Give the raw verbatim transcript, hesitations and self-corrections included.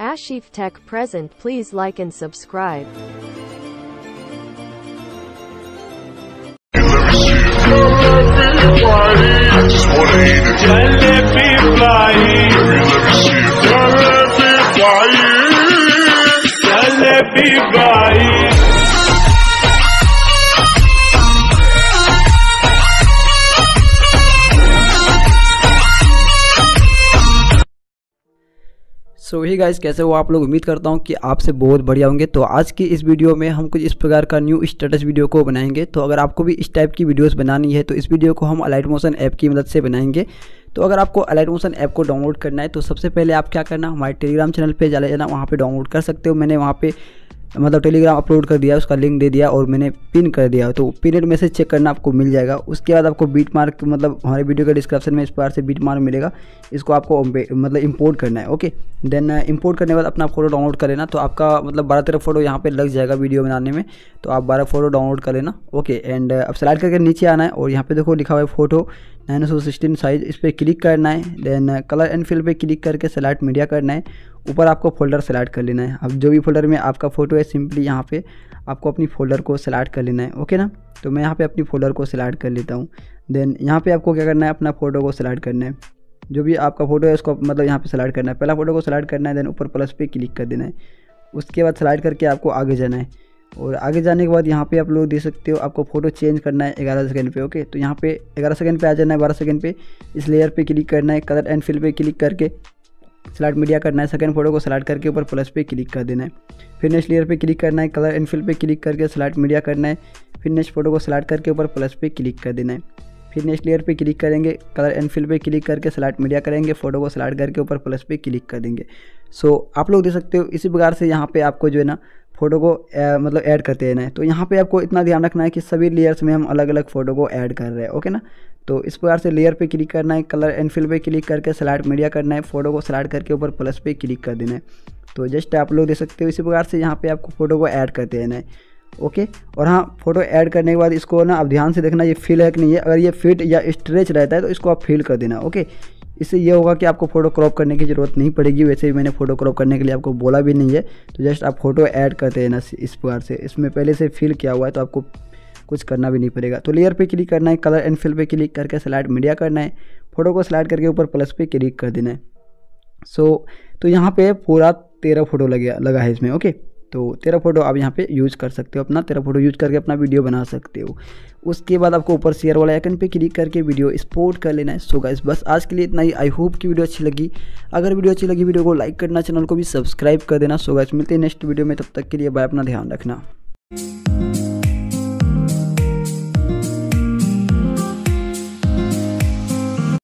Ashif Tech present. Please like and subscribe. I just wanna eat it. Let me fly. Let me see it. Let me fly. Let me fly. So hi guys, कैसे हो आप लोग। उम्मीद करता हूँ कि आपसे बहुत बढ़िया होंगे। तो आज की इस वीडियो में हम कुछ इस प्रकार का न्यू स्टेटस वीडियो को बनाएंगे। तो अगर आपको भी इस टाइप की वीडियोस बनानी है तो इस वीडियो को हम अलाइट मोशन ऐप की मदद से बनाएंगे। तो अगर आपको अलाइट मोशन ऐप को डाउनलोड करना है तो सबसे पहले आप क्या करना, हमारे टेलीग्राम चैनल पे चले जाना, वहाँ पे डाउनलोड कर सकते हो। मैंने वहाँ पे मतलब टेलीग्राम अपलोड कर दिया, उसका लिंक दे दिया और मैंने पिन कर दिया। तो पिन मैसेज चेक करना आपको मिल जाएगा। उसके बाद आपको बीट मार्क, मतलब हमारे वीडियो के डिस्क्रिप्शन में इस प्रकार से बीट मार्क मिलेगा, इसको आपको मतलब इंपोर्ट करना है। ओके, देन इंपोर्ट करने के बाद अपना फोटो डाउनलोड कर लेना। तो आपका मतलब बारह तेरह फोटो यहाँ पे लग जाएगा वीडियो बनाने में। तो आप बारह फोटो डाउनलोड कर लेना। ओके, एंड अब स्लाइड करके नीचे आना है और यहाँ पे देखो लिखा हुआ है फोटो नाइन सौ सिक्सटीन साइज, इस पर क्लिक करना है। देन कलर एंड फिल पे क्लिक करके सेलेक्ट मीडिया करना है। ऊपर आपको फोल्डर सेलेक्ट कर लेना है। अब जो भी फोल्डर में आपका फ़ोटो है सिंपली यहाँ पे आपको अपनी फ़ोल्डर को सेलेक्ट कर लेना है। ओके ना, तो मैं यहाँ पे अपनी फ़ोल्डर को सेलेक्ट कर लेता हूँ। देन यहाँ पे आपको क्या करना है, अपना फ़ोटो को सेलेक्ट करना है। जो भी आपका फ़ोटो है उसको मतलब यहाँ पे सेलेक्ट करना है। पहला फ़ोटो को सेलेक्ट करना है, देन ऊपर प्लस पे क्लिक कर देना है। उसके बाद सेलेक्ट करके आपको आगे जाना है और आगे जाने के बाद यहाँ पे आप लोग देख सकते हो आपको फ़ोटो चेंज करना है ग्यारह सेकंड पे। ओके, तो यहाँ पे ग्यारह सेकंड पे आ जाना है, बारह सेकंड पे इस लेयर पे क्लिक करना है। कलर एंड फिल पे क्लिक करके सेलेक्ट मीडिया करना है। सेकंड फोटो को सेलेक्ट करके ऊपर प्लस पे क्लिक कर देना है। फिर नेक्स्ट लेयर पे क्लिक करना है। कलर एंड फिल पे क्लिक करके सेलेक्ट मीडिया करना है। फिर नेक्स्ट फोटो को सेलेक्ट करके ऊपर प्लस पे क्लिक कर देना है। फिर नेक्स्ट लेयर पे क्लिक करेंगे, कलर एंड फिल पे क्लिक करके सेलेक्ट मीडिया करेंगे, फोटो को सेलेक्ट करके ऊपर प्लस पे क्लिक कर देंगे। सो so, आप लोग देख सकते हो इसी प्रकार से यहाँ पे आपको जो है ना फ़ोटो को ए, मतलब ऐड करते रहना है। तो यहाँ पे आपको इतना ध्यान रखना है कि सभी लेयर्स में हम अलग अलग फ़ोटो को ऐड कर रहे हैं। ओके ना, तो इस प्रकार से लेयर पे क्लिक करना है, कलर एंड फिल पे क्लिक करके सेलेक्ट मीडिया करना है, फोटो को सेलेक्ट करके ऊपर प्लस पे क्लिक कर देना है। तो जस्ट आप लोग देख सकते हो इसी प्रकार से यहाँ पे आपको फ़ोटो को ऐड करते रहना है। ओके, और हाँ, फोटो ऐड करने के बाद इसको ना अब ध्यान से देखना ये फिल है कि नहीं है। अगर ये फिट या स्ट्रेच रहता है तो इसको आप फिल कर देना। ओके, इससे ये होगा कि आपको फ़ोटो क्रॉप करने की ज़रूरत नहीं पड़ेगी। वैसे भी मैंने फ़ोटो क्रॉप करने के लिए आपको बोला भी नहीं है। तो जस्ट आप फ़ोटो ऐड करते हैं ना इस प्रकार से, इसमें पहले से फिल किया हुआ है तो आपको कुछ करना भी नहीं पड़ेगा। तो लेयर पे क्लिक करना है, कलर एंड फिल पे क्लिक करके सेलेक्ट मीडिया करना है, फोटो को सेलेक्ट करके ऊपर प्लस पे क्लिक कर देना है। सो so, तो यहाँ पे पूरा तेरह फोटो लगे लगा है इसमें। ओके, तो तेरह फोटो आप यहाँ पे यूज़ कर सकते हो, अपना तेरह फोटो यूज़ करके अपना वीडियो बना सकते हो। उसके बाद आपको ऊपर शेयर वाला आइकन पे क्लिक करके वीडियो एक्सपोर्ट कर लेना है। सो गाइस, बस आज के लिए इतना ही। आई होप कि वीडियो अच्छी लगी। अगर वीडियो अच्छी लगी वीडियो को लाइक करना, चैनल को भी सब्सक्राइब कर देना। सो गाइस, मिलते हैं नेक्स्ट वीडियो में, तब तक के लिए बाय, अपना ध्यान रखना।